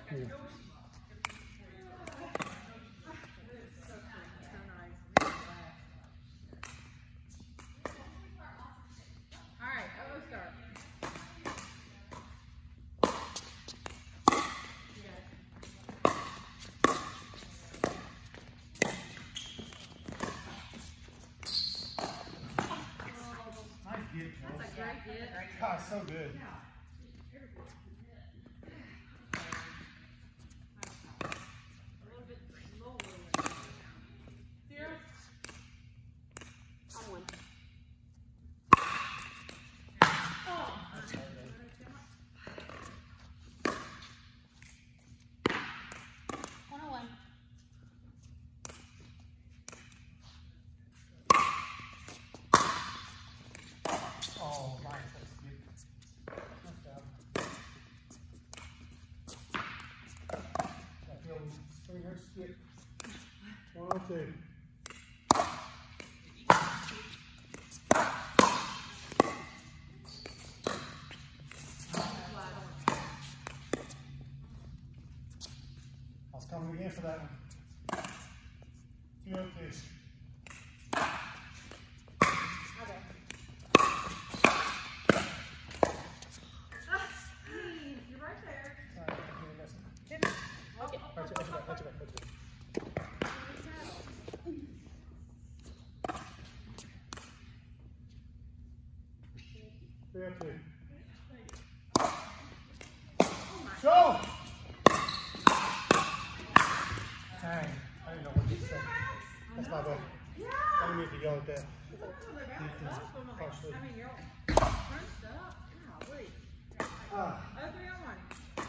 Yeah. God, so good. Oh, nice. That's good. Nice job. Got the old swinger skip. 102. I was coming again for that one. 202. Go! Dang, I didn't know what you said. That's my bad. I didn't mean to yell at that. I mean, you're crunched up. Golly. Oh, 3-on-1.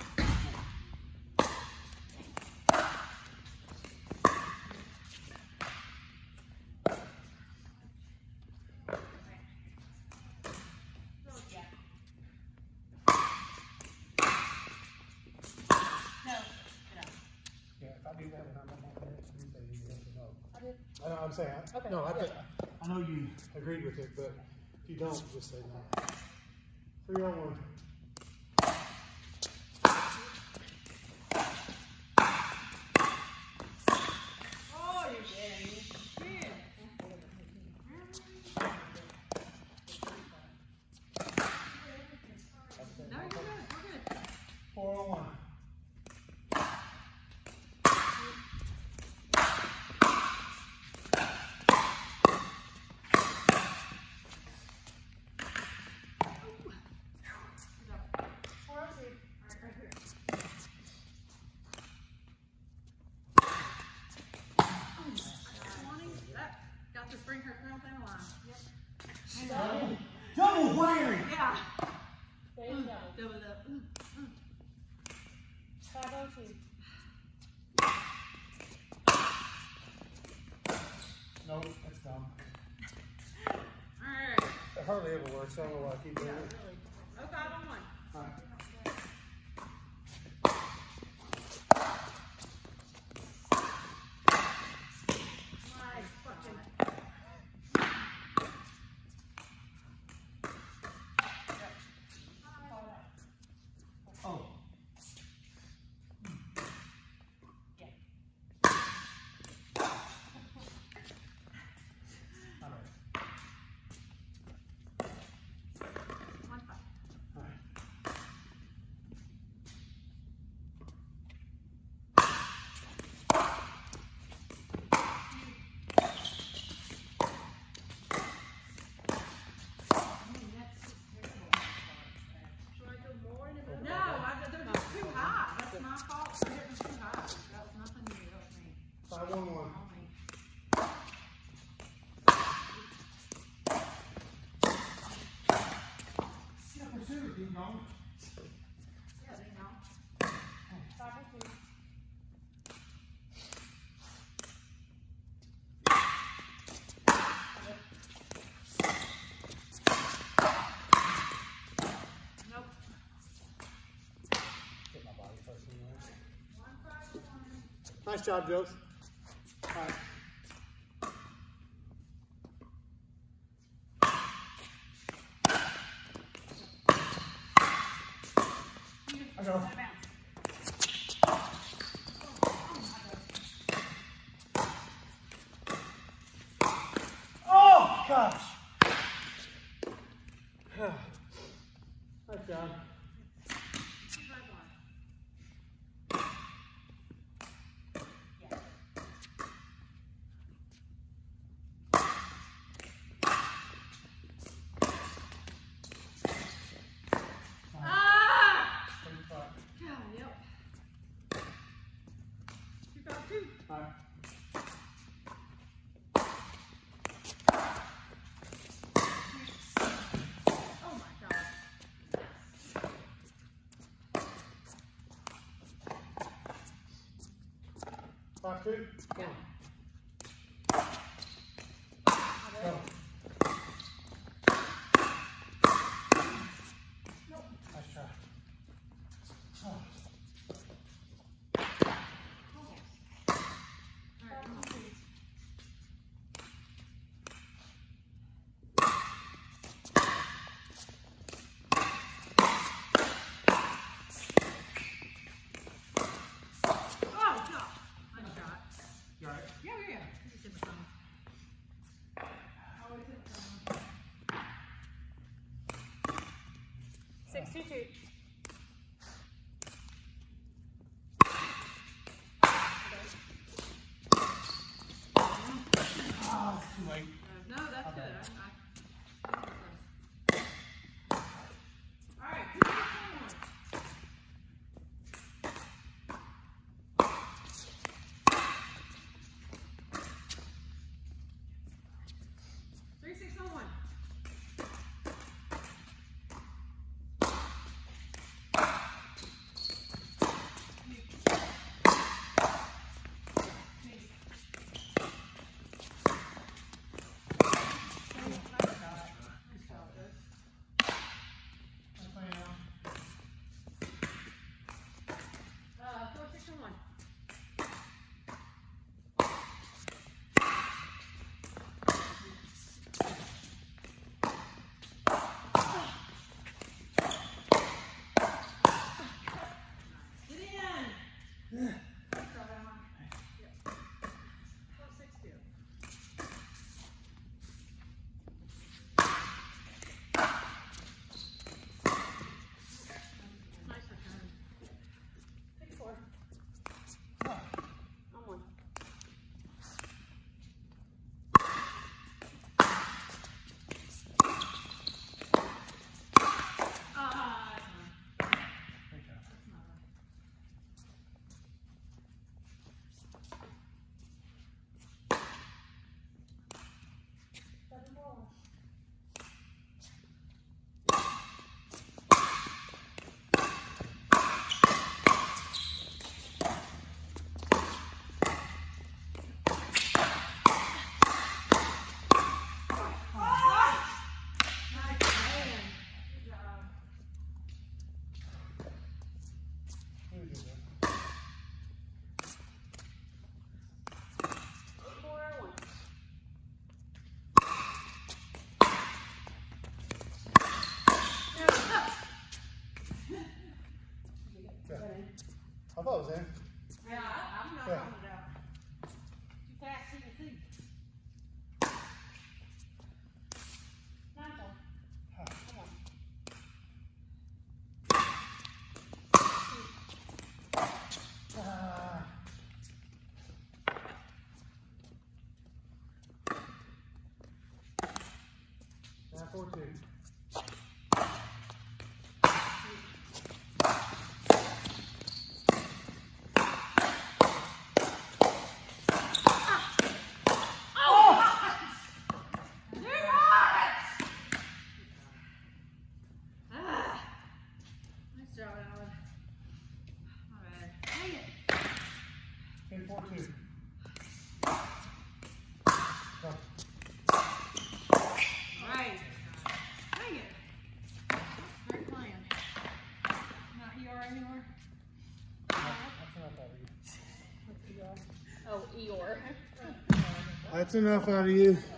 I'm saying, okay, no, I know you agreed with it, but if you don't, just say no. 3-on-1. Oh, you're getting it. No, you're good. We're good. 4-on-1. Just bring her girl down the line. Yep. Double whammy! Yeah. There you go. Double up. 502. Nope, that's dumb. Alright. That hardly ever works, so I don't know why I keep doing it. Really. 5-on-1. Alright. Oh. Yeah. All right. 1-5. All right. My fault for hitting too high. That was nothing to do with me. 5-1-1. Yeah, pursuit, ding dong. Yeah, they know. 5-2. Nope. Get my body first anyway. Nice job, Josee. All right. I go. 5-2. Come on. Go. Nice try. Oh. No, that's good. All right, 3-6 on 1. I thought it was in. Yeah, I'm not calling it out. Too fast, he can see. Nigel. Come on. Now 4-2. Okay, 4-2. Go. Right. Dang it. Great plan. Not ER anymore? That's enough out of you. Oh, Eeyore. That's enough out of you.